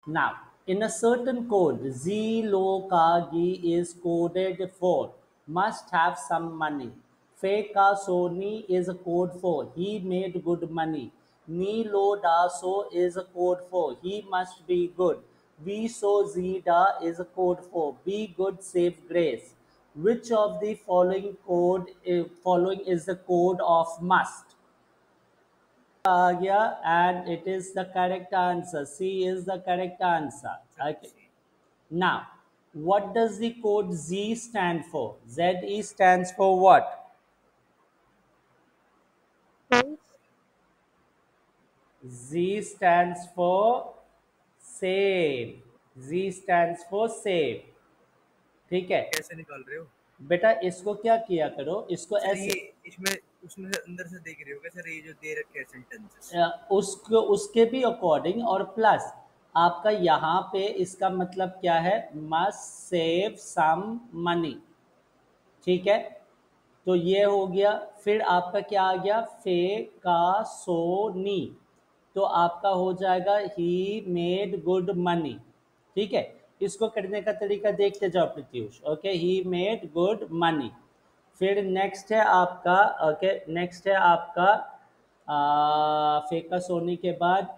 Now, in a certain code, Zilokagi is coded for must have some money. Feka Sony is a code for he made good money. Nilo Daso is a code for he must be good. Viso Zida is a code for be good, save grace. Which of the following is the code of must? आ गया and it is the correct answer. C is the correct answer. Okay. Now, what does the code Z stand for? ZE stands for what? Z stands for save. Z stands for save. ठीक है कैसे निकाल रहे हो बेटा, इसको क्या किया करो, इसको सर? ऐसे ये इसमें उसमें से अंदर से देख रहे हो क्या सर? ये जो दे रखे हैं सेंटेंसेस, उसको उसके भी अकॉर्डिंग और प्लस आपका यहाँ पे इसका मतलब क्या है, मस्ट सेव सम मनी। ठीक है, तो ये हो गया। फिर आपका क्या आ गया, फे का सोनी, तो आपका हो जाएगा ही मेड गुड मनी। ठीक है, इसको करने का तरीका देखते जाओ Pratyush. Okay, he made good money. फिर नेक्स्ट है आपका, ओके नेक्स्ट है आपका फेका सोनी के बाद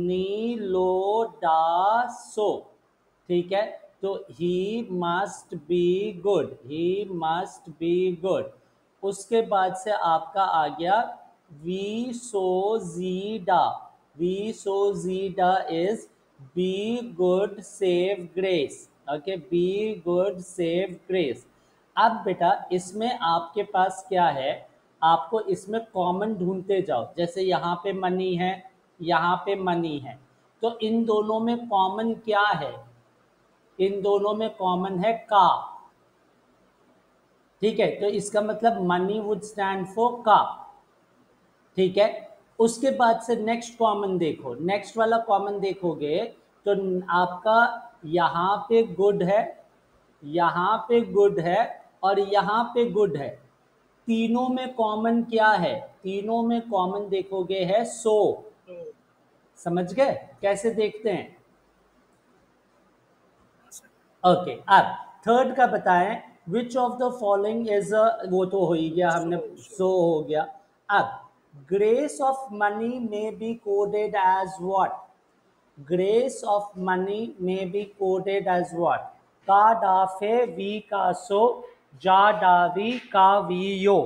नीलोडासो। ठीक है, तो he must be good, he must be good. उसके बाद से आपका आ गया वी सोजीडा। वी सोजीडा is be good save grace. Okay, be good save grace. अब बेटा इसमें आपके पास क्या है, आपको इसमें कॉमन ढूंढते जाओ। जैसे यहाँ पे मनी है, यहाँ पे मनी है, तो इन दोनों में कॉमन क्या है? इन दोनों में कॉमन है का। ठीक है, तो इसका मतलब मनी वुड स्टैंड फॉर का। ठीक है, उसके बाद से नेक्स्ट कॉमन देखो, नेक्स्ट वाला कॉमन देखोगे तो आपका यहाँ पे गुड है, यहाँ पे गुड है और यहाँ पे गुड है। तीनों में कॉमन क्या है? तीनों में कॉमन देखोगे है सो। तो समझ गए कैसे देखते हैं? सर ओके, अब थर्ड का बताएं। Which of the following is वो तो हो ही गया हमने, सो सो हो गया। अब ग्रेस ऑफ मनी में be coded as what? Grace of money में बी कोडेड एज व्हाट? का डाफे वी का सो जा डावी का वी यो।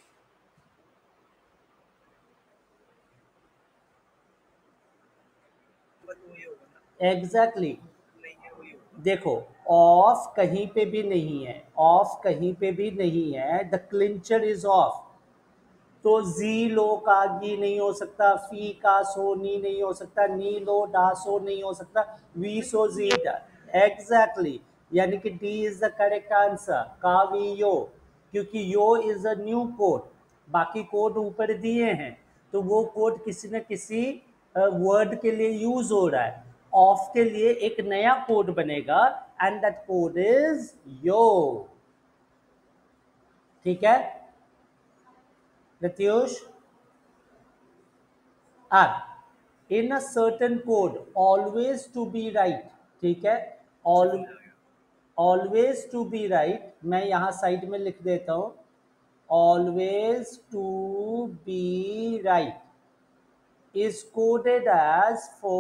वही होगा ना, एग्जैक्टली नहीं है वही होगा। देखो, ऑफ कहीं पे भी नहीं है, ऑफ कहीं पे भी नहीं है, द क्लिंचर इज ऑफ। तो जी लो का गी नहीं हो सकता, फी का सो नी नहीं हो सकता, नी लो डा सो नहीं हो सकता, वी सो जी डा। एग्जैक्टली, यानी कि D is the correct answer, का वी यो। क्योंकि यो इज अ न्यू कोड, बाकी कोड ऊपर दिए हैं, तो वो कोड किसी न किसी वर्ड के लिए यूज हो रहा है। ऑफ के लिए एक नया कोड बनेगा एंड दैट कोड इज यो। ठीक है प्रत्युष? अब in a certain code always to be right. ठीक है, ऑल समझ आ गया। ऑलवेज टू बी राइट, मैं यहाँ साइड में लिख देता हूँ, always to be right is coded as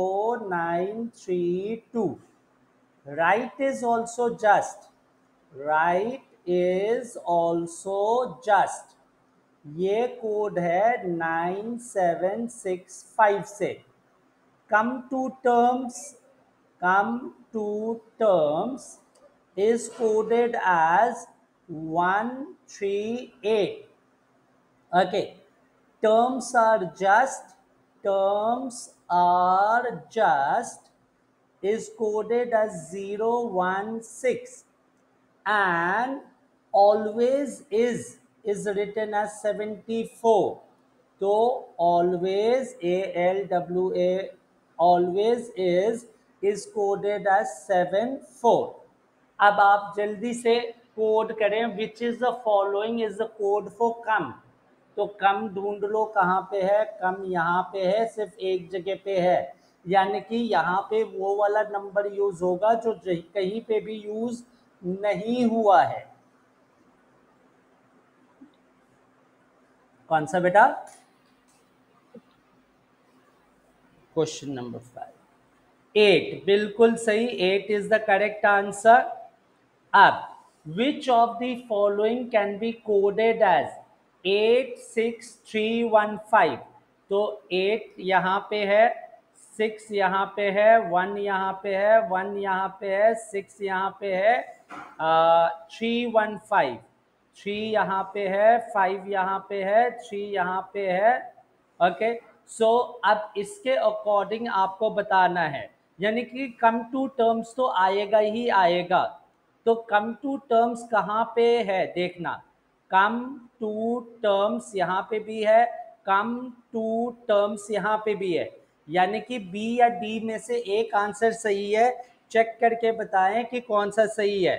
4932. Right is also just. Right is also just. ये कोड है 9765 से। come to terms come to terms is coded as 138. Okay, terms are just, terms are just is coded as 016 and always is written as 74. तो always ALWA always is coded as 74. अब आप जल्दी से code करें, which is the following is the code for come. तो come ढूंढ लो कहाँ पे है, कम यहाँ पे है, सिर्फ एक जगह पे है, यानी कि यहाँ पे वो वाला नंबर यूज होगा जो कहीं पे भी यूज नहीं हुआ है। कौन सा बेटा? क्वेश्चन नंबर 5, 8, बिल्कुल सही, 8 इज द करेक्ट आंसर। अब which of the following can be coded as 86315? तो 8 यहाँ पे है, 6 यहाँ पे है, 1 यहाँ पे है, 1 यहाँ पे है, 6 यहाँ पे है, 315, 3 यहाँ पे है, 5 यहाँ पे है, 3 यहाँ पे है। ओके, सो अब इसके अकॉर्डिंग आपको बताना है, यानी कि कम टू टर्म्स तो आएगा ही आएगा। तो कम टू टर्म्स कहाँ पे है देखना, कम टू टर्म्स यहाँ पे भी है, कम टू टर्म्स यहाँ पे भी है, यानी कि बी या डी में से एक आंसर सही है। चेक करके बताएं कि कौन सा सही है।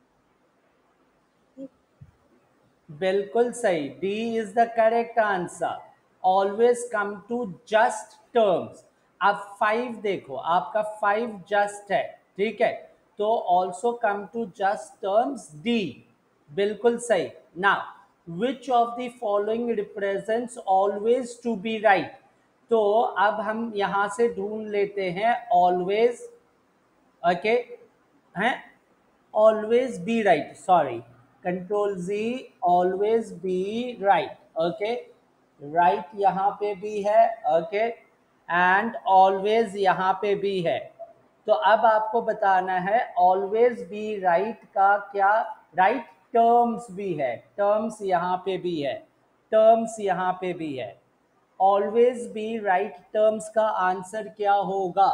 बिल्कुल सही, D is the correct answer. Always come to just terms. अब 5 देखो, आपका 5 जस्ट है, ठीक है, तो also come to just terms, D बिल्कुल सही। Now which of the following represents always to be right? तो अब हम यहां से ढूंढ लेते हैं ऑलवेज, ओके, हैं, always be right, sorry, control जी, always be right, okay, right यहाँ पे भी है, ओके, एंड ऑलवेज यहाँ पे भी है। तो अब आपको बताना है ऑलवेज बी राइट का क्या, राइट टर्म्स भी है, टर्म्स यहाँ पे भी है, टर्म्स यहाँ पे भी है, ऑलवेज बी राइट टर्म्स का आंसर क्या होगा?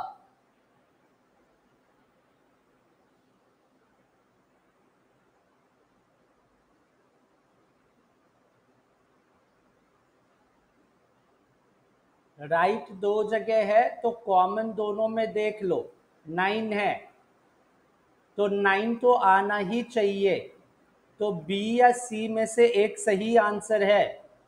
राइट दो जगह है तो कॉमन दोनों में देख लो, 9 है, तो 9 तो आना ही चाहिए, तो बी या सी में से एक सही आंसर है।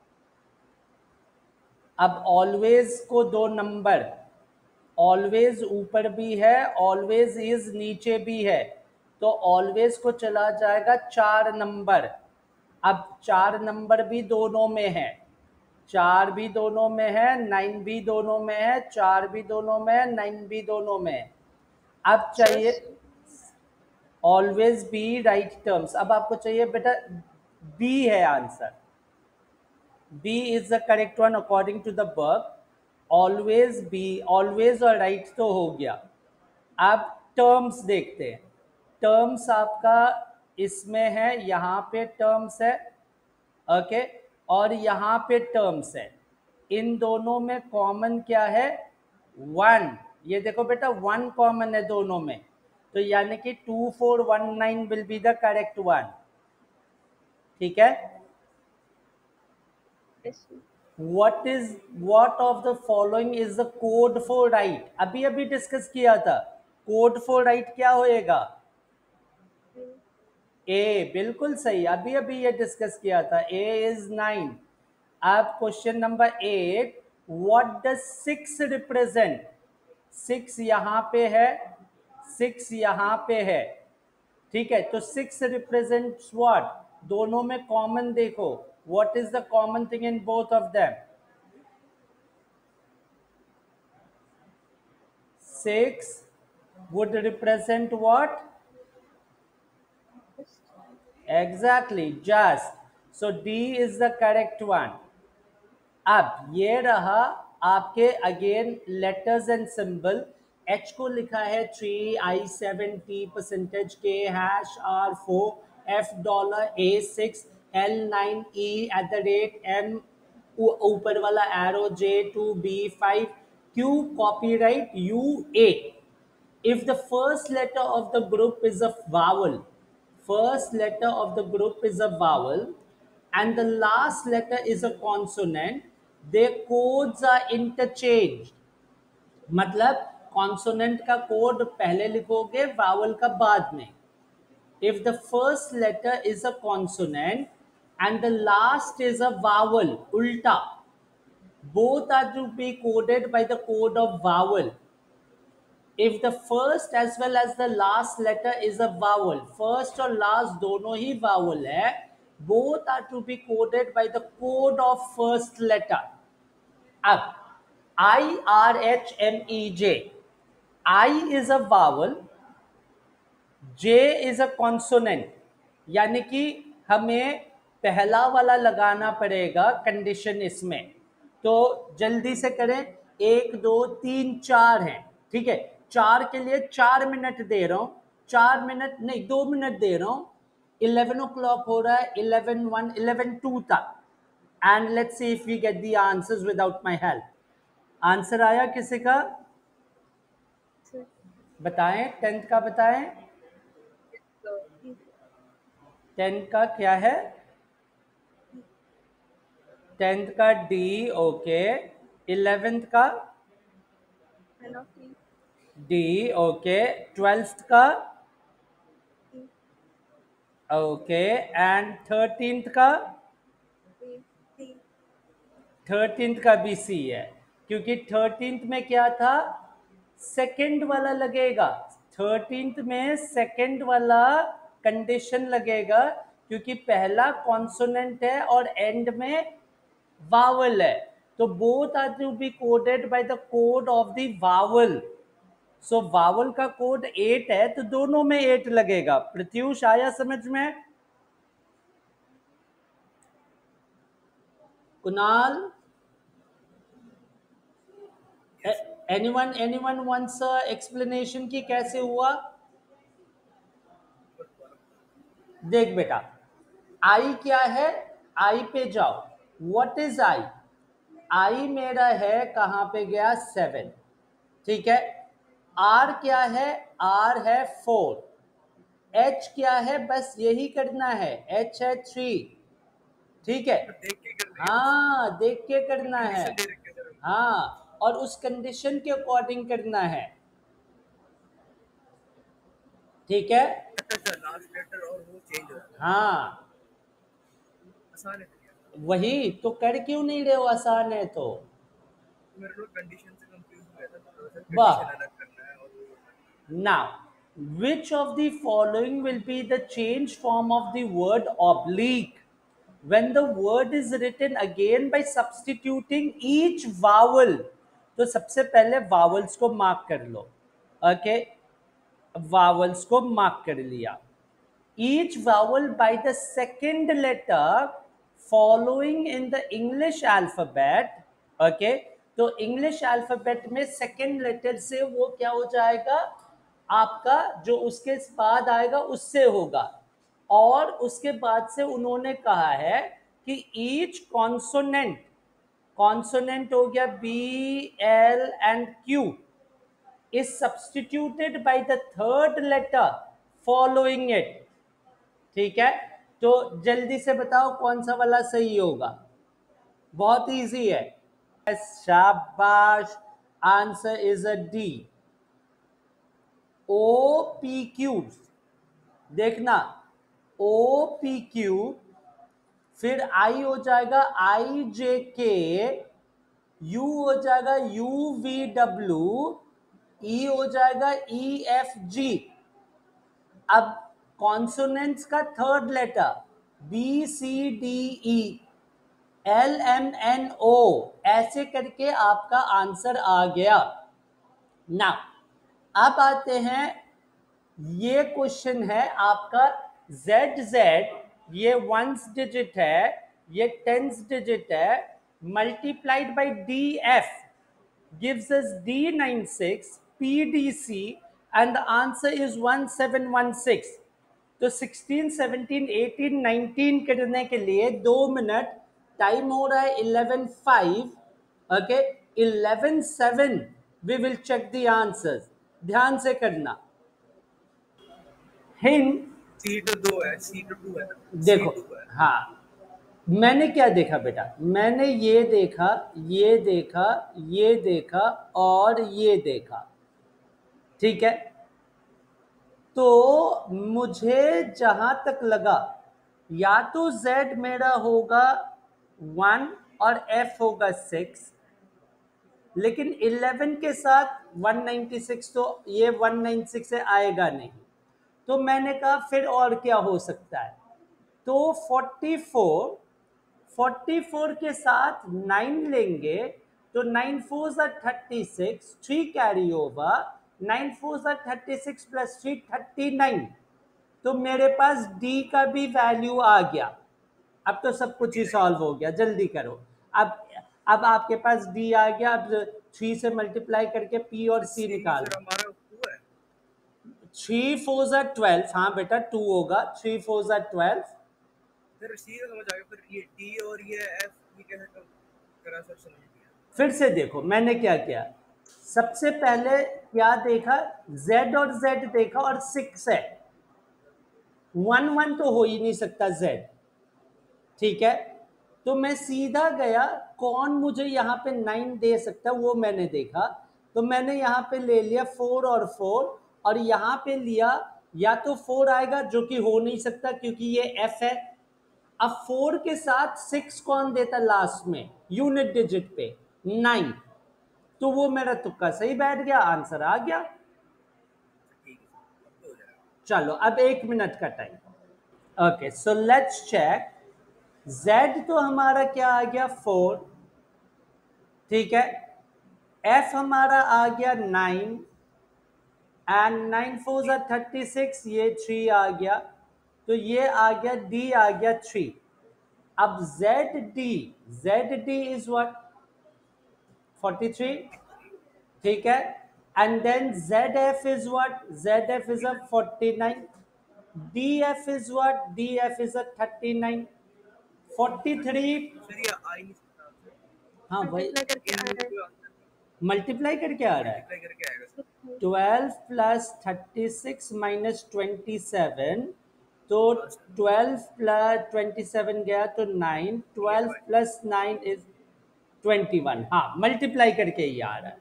अब ऑलवेज को दो नंबर, ऑलवेज ऊपर भी है, ऑलवेज इज नीचे भी है, तो ऑलवेज को चला जाएगा 4 नंबर। अब 4 नंबर भी दोनों में है, 4 भी दोनों में है, 9 भी दोनों में है, 4 भी दोनों में है, 9 भी दोनों में है। अब चाहिए ऑलवेज बी राइट टर्म्स, अब आपको चाहिए बेटा, बी है answer, B is the correct one according to the verb. Always B, always और राइट तो हो गया। अब टर्म्स देखते हैं, टर्म्स आपका इसमें है, यहाँ पे टर्म्स है, ओके, और यहाँ पे टर्म्स है, इन दोनों में कॉमन क्या है? 1, ये देखो बेटा 1 कॉमन है दोनों में, तो यानी कि 2419 will be the correct one, ठीक है। what of the following is the code for right? अभी अभी डिस्कस किया था, कोड फॉर राइट क्या होएगा? ए, बिल्कुल सही, अभी अभी ये डिस्कस किया था, ए इज 9। अब question number 8, what does 6 represent? 6 यहाँ पे है, 6 यहाँ पे है, ठीक है, तो 6 रिप्रेजेंट्स व्हाट? दोनों में कॉमन देखो, what is the common thing in both of them? 6 would represent what? Exactly, just. So D is the correct one. अब ये रहा आपके again letters and symbol. H को लिखा है 3, I 7, T percentage K hash R4, F dollar A6, L9, E at the rate M ऊपर वाला arrow J2 B5, Q copyright U8। If the first letter of the group is a vowel, first letter of the group is a vowel, and the last letter is a consonant, their codes are interchanged. मतलब consonant का कोड पहले लिखोगे, vowel का बाद में। If the first letter is a consonant and the last is a vowel, उल्टा, both are to be coded by the code of vowel. if the first as well as the last letter is a vowel, first और last दोनों ही vowel है, both are to be coded by the code of first letter. अब IRHMEJ, I is a vowel, J is a consonant, यानी कि हमें पहला वाला लगाना पड़ेगा कंडीशन इसमें। तो जल्दी से करें, 1 2 3 4 हैं, ठीक है। 4 के लिए 4 मिनट दे रहा हूं, 4 मिनट नहीं 2 मिनट दे रहा हूं। 11 o'clock हो रहा है, 11:01 11:02 तक। And let's see if we get the answers without my help. Answer आया किसी का? बताएं, 10th का बताएं। 10th का क्या है? 10th का डी, ओके। 11th का डी, ओके। 12th का ओके। एंड 13th का 13th का भी सी है, क्योंकि 13th में क्या था, सेकंड वाला लगेगा। 13th में सेकंड वाला कंडीशन लगेगा, क्योंकि पहला कॉन्सोनेंट है और एंड में वावल है। तो both are to be coded by the code of the vowel. So vowel का कोड 8 है, तो दोनों में 8 लगेगा। प्रत्युष आया समझ में? कुणाल, anyone wants explanation कि कैसे हुआ? देख बेटा, आई क्या है, आई पे जाओ। What is I? आई मेरा है, कहां पे गया, 7, ठीक है। आर क्या है, आर है 4। एच क्या है, बस यही करना है, एच है 3, ठीक है। देख के कर रहे हाँ, देख के करना है, कंडीशन दे रखे हैं। हाँ, और उस कंडीशन के अकॉर्डिंग करना है, ठीक है। अच्छा लास्ट लेटर और वो चेंज हो जाता है। हाँ, आसान है भैया। वही तो, कर क्यों नहीं रहे हो? आसान है तो। मेरे लोग कंडीशन से कंफ्यूज हो गया था, वाह। कंडीशन अलग करना है और वो Now, which of the following will be the change form of the word oblique when the word is written again by substituting each vowel? तो सबसे पहले vowels को मार्क कर लो, ओके। vowels को मार्क कर लिया। each vowel by the second letter following in the English alphabet, okay। तो इंग्लिश अल्फाबेट में सेकेंड लेटर से वो क्या हो जाएगा, आपका जो उसके बाद आएगा उससे होगा। और उसके बाद से उन्होंने कहा है कि ईच कॉन्सोनेंट, कॉन्सोनेंट हो गया B L and Q, is substituted by the third letter following it, ठीक है। तो जल्दी से बताओ कौन सा वाला सही होगा? बहुत इजी है, शाबाश। Answer is a D, O P Q. देखना, ओ पी क्यू, फिर आई हो जाएगा आई जे के, यू हो जाएगा यू वी डब्ल्यू, ई हो जाएगा ई एफ जी। अब कॉन्सोनेंट्स का third letter B C D E L M N O, ऐसे करके आपका आंसर आ गया। ना, अब आते हैं, ये क्वेश्चन है आपका जेड जेड, ये 1th डिजिट है, ये 10th डिजिट है, multiplied by D F gives us D96 PDC and the answer is 1716। तो 16 17 18 19 करने के लिए 2 मिनट टाइम हो रहा है, 11:05, okay. 11:07 we will check the answers, ध्यान से करना। हिंट, सी तो 2 है, सी तो 2 है ना, देखो, C2 है। हाँ, मैंने क्या देखा बेटा, मैंने ये देखा, ये देखा, ये देखा और ये देखा, ठीक है। तो मुझे जहां तक लगा, या तो Z मेरा होगा 1 और F होगा 6, लेकिन 11 के साथ 196 तो ये 196 से आएगा नहीं, तो मैंने कहा फिर और क्या हो सकता है, तो 44 के साथ 9 लेंगे तो 9 4 are 36, 3 carry over, 9 4 are 36 plus 3 39, तो मेरे पास डी का भी वैल्यू आ गया। अब तो सब कुछ ही सॉल्व हो गया, जल्दी करो। अब अब आपके पास डी आ गया, अब 3 से मल्टीप्लाई करके पी और सी सी निकालो। सर हमारा 2 है। 3 4 आर 12, हाँ बेटा 2 होगा, 3 4 आर 12। सर सी का समझ आ गया, फिर ये डी और ये एफ ये कैसे करा सर, समझ नहीं आया। फिर से देखो मैंने क्या किया, सबसे पहले क्या देखा, z और z देखा और 6 है, 1 1 तो हो ही नहीं सकता z, ठीक है। तो मैं सीधा गया, कौन मुझे यहाँ पे 9 दे सकता है वो मैंने देखा, तो मैंने यहाँ पे ले लिया 4 और 4, और यहाँ पे लिया या तो 4 आएगा जो कि हो नहीं सकता क्योंकि ये f है। अब 4 के साथ 6 कौन देता लास्ट में यूनिट डिजिट पे, 9, तो वो मेरा तुक्का सही बैठ गया, आंसर आ गया। ठीक है सर, अब तो हो जाएगा। चलो अब 1 मिनट का time. Okay so let's check, z तो हमारा क्या आ गया 4, ठीक है, f हमारा आ गया 9, एंड 9 4 36, ये 3 आ गया, तो ये आ गया d आ गया 3। अब z d इज व्हाट 43, ठीक है, and then zf is what, zf is a 49, df is what, df is a 39, 43, sir ये आ ही नहीं सकता आंसर, हाँ भाई मल्टीप्लाई करके आ रहा है। कोई आंसर मल्टीप्लाई करके आ रहा है, मल्टीप्लाई करके आएगा सर। 12 प्लस 36 माइनस 27, तो हाँ सर, 12 प्लस 27 गया तो 9, 12 प्लस 9 इज 21, हाँ मल्टीप्लाई करके ही आ रहा है,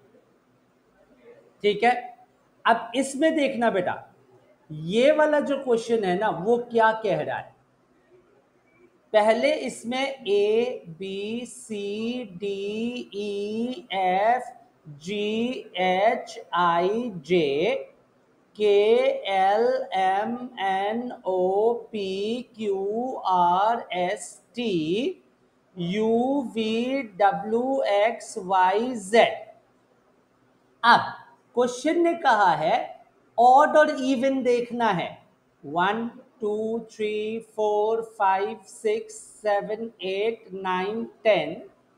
ठीक है। अब इसमें देखना बेटा, ये वाला जो क्वेश्चन है ना वो क्या कह रहा है, पहले इसमें A B C D E F G H I J K L M N O P Q R S T U V W X Y Z. अब क्वेश्चन ने कहा है ऑड और इवन देखना है, 1 2 3 4 5 6 7 8 9 10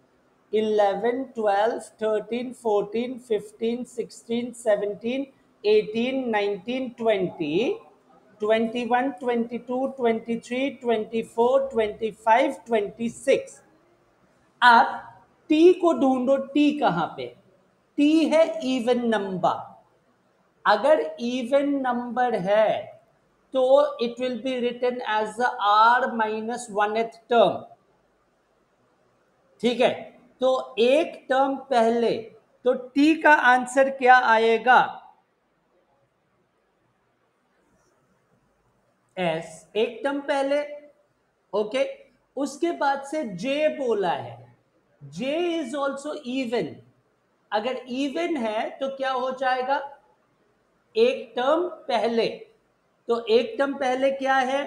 11 12 13 14 15 16 17 18 19 20 21 22 23 24 25 26। अब t को ढूंढो, t कहां पे, t है इवन नंबर, अगर इवन नंबर है तो it will be written as the r minus 1th term, ठीक है। तो एक टर्म पहले, तो t का आंसर क्या आएगा, s, एक टर्म पहले, ओके। उसके बाद से j बोला है, j इज ऑल्सो इवन, अगर इवन है तो क्या हो जाएगा, एक टर्म पहले, तो एक टर्म पहले क्या है,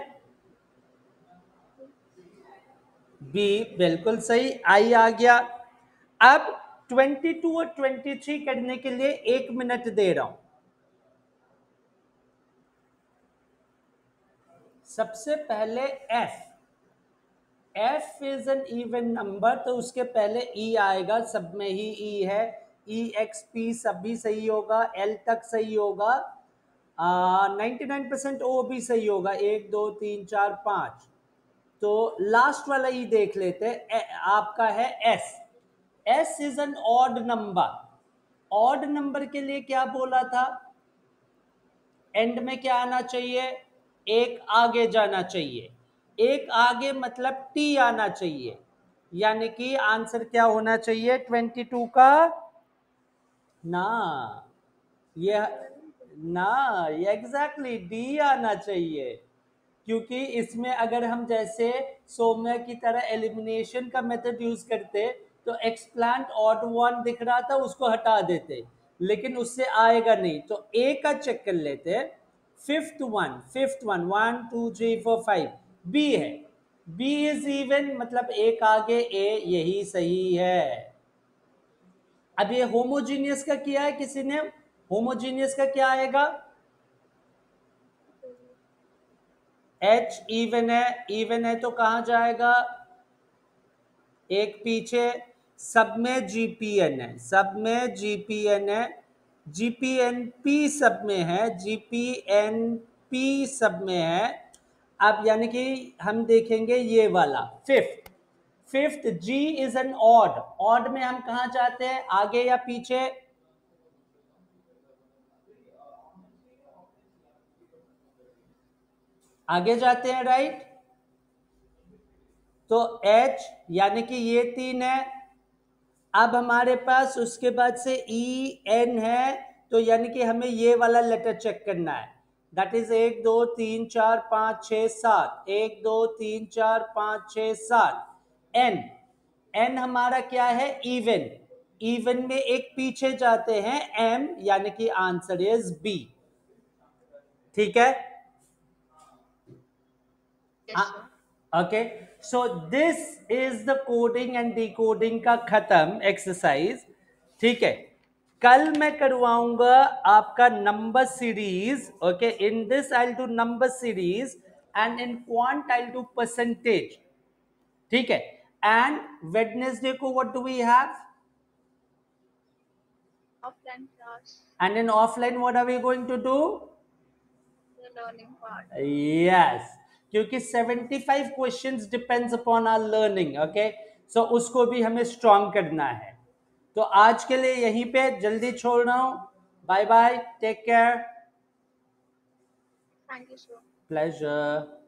बी, बिल्कुल सही, आई आ गया। अब 22 और 23 करने के लिए 1 मिनट दे रहा हूं। सबसे पहले f is an even number, तो उसके पहले e आएगा, सब में ही e है, e x p सब भी सही होगा, l तक सही होगा, 99% ओ भी सही होगा, 1 2 3 4 5, तो लास्ट वाला ही देख लेते हैं, आपका है s, s is an odd number, odd number के लिए क्या बोला था, एंड में क्या आना चाहिए, एक आगे जाना चाहिए, एक आगे मतलब t आना चाहिए, यानी कि आंसर क्या होना चाहिए 22 का, ना ये ना ये एग्जैक्टली डी आना चाहिए, क्योंकि इसमें अगर हम जैसे सौम्य की तरह एलिमिनेशन का मेथड यूज करते तो एक्सप्लांट ऑड वन दिख रहा था उसको हटा देते, लेकिन उससे आएगा नहीं, तो ए का चेक कर लेते हैं। फिफ्थ वन 1 2 3 4 5 बी है, बी इज इवन, मतलब एक आगे ए, यही सही है। अब ये होमोजीनियस का किया है किसी ने, होमोजीनियस का क्या आएगा, एच इवन है तो कहां जाएगा, एक पीछे, सब में जीपीएन है, सब में जीपीएन है, जीपीएनपी सब में है, जीपीएनपी सब में है। अब यानी कि हम देखेंगे ये वाला fifth G is an odd, odd में हम कहा जाते हैं, आगे या पीछे, आगे जाते हैं, राइट। तो H यानी कि ये 3 है। अब हमारे पास उसके बाद से EN है, तो यानी कि हमें ये वाला लेटर चेक करना है, दैट इज 1 2 3 4 5 6 7, 1 2 3 4 5 6 7। N हमारा क्या है, इवन, इवन में एक पीछे जाते हैं M, यानी कि आंसर इज B। ठीक है, okay. So this is the coding and decoding का खत्म एक्सरसाइज। ठीक है, कल मैं करवाऊंगा आपका number series. Okay, in this I do number series and in quant I do percentage. ठीक है, एंड वेडनेसडे को what do we have, offline class, and in offline what are we going to do, the learning part. Yes, क्योंकि 75 questions depends upon our learning. Okay, so उसको भी हमें strong करना है। तो आज के लिए यहीं पे जल्दी छोड़ रहा हूं, bye bye, take care, Thank you, sir. Pleasure.